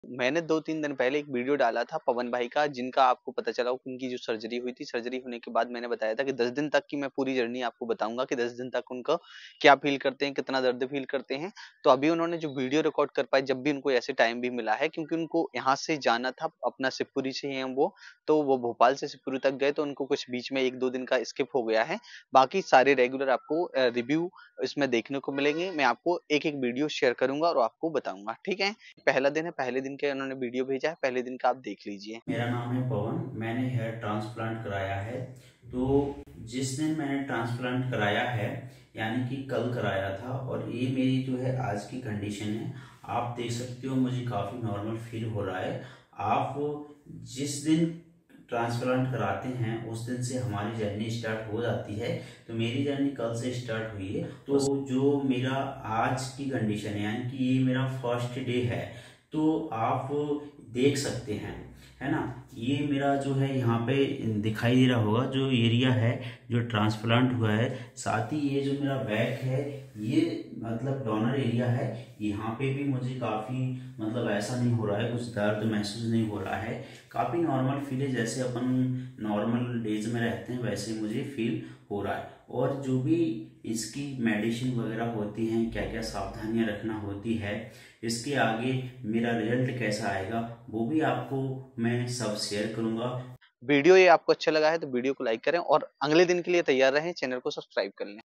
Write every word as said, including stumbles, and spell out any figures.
मैंने दो तीन दिन पहले एक वीडियो डाला था पवन भाई का, जिनका आपको पता चला होगा उनकी जो सर्जरी हुई थी, सर्जरी होने के बाद मैंने बताया था कि दस दिन तक की मैं पूरी जर्नी आपको बताऊँगा कि दस दिन तक उनको क्या फ़ील करते हैं, कितना दर्द फ़ील करते हैं। तो अभी उन्होंने जो वीडियो रिकॉर्ड कर पाए, जब भी उनको ऐसे टाइम भी मिला है, क्योंकि उनको यहाँ से जाना था, अपना शिवपुरी से हैं वो, तो वो भोपाल से शिवपुरी तक गए, तो उनको कुछ बीच में एक दो दिन का स्किप हो गया है। बाकी सारे रेगुलर आपको अ, रिव्यू इसमें देखने को मिलेंगे। मैं आपको एक-एक वीडियो शेयर करूँगा और आपको बताऊँगा, ठीक है? पहला दिन है, पहले दिन के उन्होंने वीडियो भेजा है, पहले दिन का आप देख लीजिए। मेरा नाम है पवन, मैंने हेयर ट्रांसप्लांट कराया है। तो जिस दिन मैंने ट्रांसप्लांट कराया है, यानी कि कल कराया था, और ये मेरी जो है आज की कंडीशन है। आप देख सकते हो मुझे काफ़ी नॉर्मल फील हो रहा है। आप जिस दिन ट्रांसप्लांट कराते हैं उस दिन से हमारी जर्नी स्टार्ट हो जाती है। तो मेरी जर्नी कल से स्टार्ट हुई है। तो जो मेरा आज की कंडीशन है, यानी कि ये मेरा फर्स्ट डे है, तो आप देख सकते हैं, है ना। ये मेरा जो है यहाँ पे दिखाई दे रहा होगा जो एरिया है जो ट्रांसप्लांट हुआ है। साथ ही ये जो मेरा बैक है, ये मतलब डोनर एरिया है। यहाँ पे भी मुझे काफ़ी मतलब ऐसा नहीं हो रहा है, कुछ दर्द महसूस नहीं हो रहा है। काफ़ी नॉर्मल फील है, जैसे अपन नॉर्मल डेज में रहते हैं वैसे मुझे फील हो रहा है। और जो भी इसकी मेडिसिन वगैरह होती हैं, क्या क्या सावधानियां रखना होती है, इसके आगे मेरा रिजल्ट कैसा आएगा, वो भी आपको मैं सब शेयर करूंगा। वीडियो ये आपको अच्छा लगा है तो वीडियो को लाइक करें और अगले दिन के लिए तैयार रहें, चैनल को सब्सक्राइब कर लें।